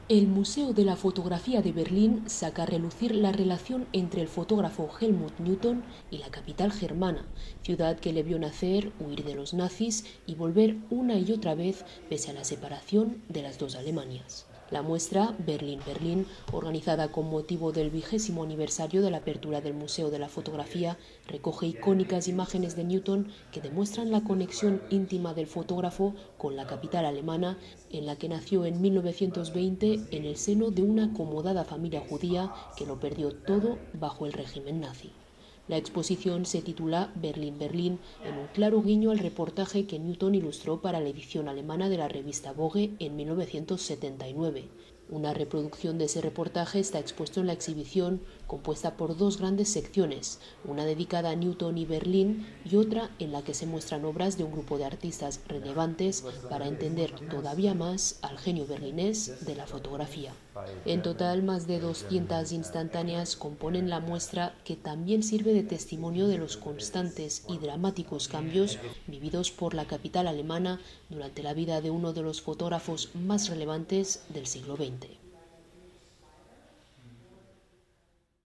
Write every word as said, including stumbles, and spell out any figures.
El Museo de la Fotografía de Berlín saca a relucir la relación entre el fotógrafo Helmut Newton y la capital germana, ciudad que le vio nacer, huir de los nazis y volver una y otra vez pese a la separación de las dos Alemanias. La muestra Berlín-Berlín, organizada con motivo del vigésimo aniversario de la apertura del Museo de la Fotografía, recoge icónicas imágenes de Newton que demuestran la conexión íntima del fotógrafo con la capital alemana, en la que nació en mil novecientos veinte en el seno de una acomodada familia judía que lo perdió todo bajo el régimen nazi. La exposición se titula Berlín-Berlín, en un claro guiño al reportaje que Newton ilustró para la edición alemana de la revista Vogue en mil novecientos setenta y nueve. Una reproducción de ese reportaje está expuesto en la exhibición, compuesta por dos grandes secciones, una dedicada a Newton y Berlín y otra en la que se muestran obras de un grupo de artistas relevantes para entender todavía más al genio berlinés de la fotografía. En total, más de doscientas instantáneas componen la muestra, que también sirve de testimonio de los constantes y dramáticos cambios vividos por la capital alemana durante la vida de uno de los fotógrafos más relevantes del siglo veinte.